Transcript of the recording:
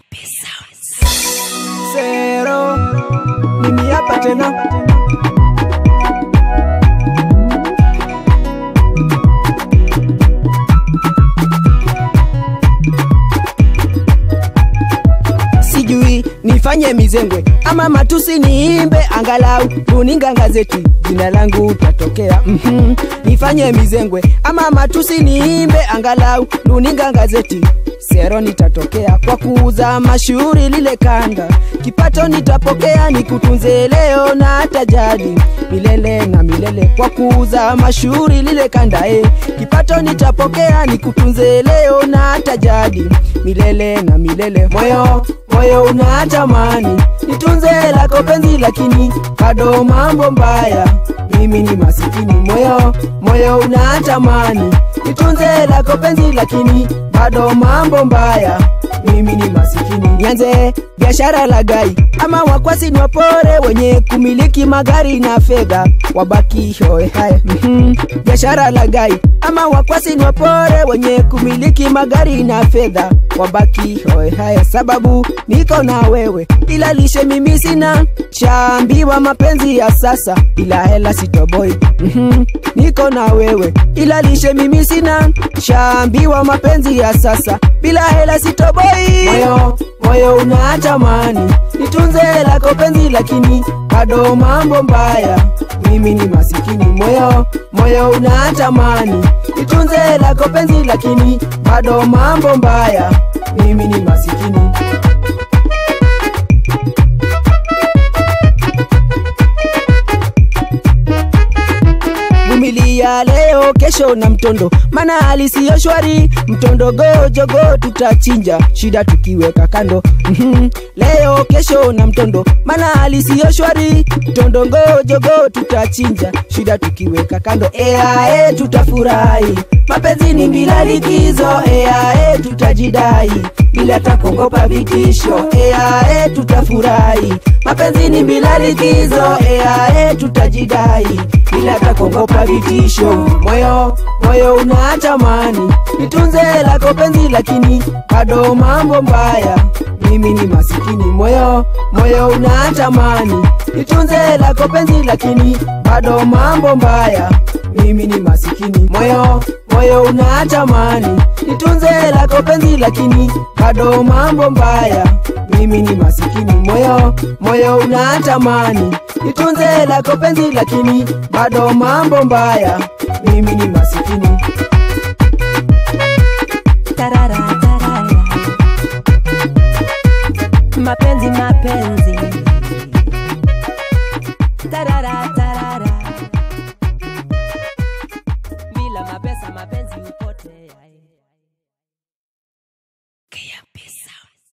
Zero, mimi hapa tena. Sijui nifanye mizengwe ama matusi niimbe, angalau runinga gazeti jina langu utatokea. Nifanye mizengwe ama matusi niimbe, angalau runinga gazeti Zero nitatokea. Kwa kuuza mashuhuri lile kanda, kipato nitapokea, nikutunze leo na hata jadi milele na milele. Kwa kuuza mashuhuri lile kanda, kipato nitapokea, nikutunze leo na hata jadi milele na milele. Moyo unatamani nitunze lako penzi, lakini bado mambo mbaya, mimi ni masikini. Moyo unatamani nitunze lako penzi, lakini bado mambo mbaya, mimi ni masikini. Nianze biashara lagai ama wakwasi ni wapore, wenye kumiliki magari na fedha wabaki hoe hai. Biashara lagai ama wakwasi ni wapore, wenye kumiliki magari na fedha wabaki hoe hai. Sababu niko na wewe, ila lishe mimi sina, shaambiwa mapenzi ya sasa ila hela sitoboi. Niko na wewe, ila lishe mimi sina, shaambiwa mapenzi ya sasa bila hela sitoboi. Moyo unatamani nitunze lako penzi, lakini bado mambo mbaya, mimi ni masikini. Moyo unatamani nitunze lako penzi, lakini bado mambo mbaya, mimi ni masikini. Vumilia leo kesho na mtondo, mana hali siyo shwari. Mtondo gojogo tutachinja, shida tukiweka kando. Leo kesho na mtondo, mana hali siyo shwari. Mtondo gojogo tutachinja, shida tukiweka kando. Tutafurahi, mapenzi ni bila likizo. Tutajidai bila takongopa vitisho. Tutafurahi, mapenzi ni bila likizo. Tutajidai bila takongopa vitisho. Moyo unatamani nitunze lako penzi, lakini bado mambo mbaya, mimi ni masikini. Moyo unatamani nitunze lako penzi, lakini bado mambo mbaya, mimi ni masikini. Moyo unatamani nitunze lako penzi, lakini bado mambo mbaya, mimi ni masikini. Moyo unatamani nitunze lako penzi, lakini bado mambo mbaya, mimi ni masikini. Mapenzi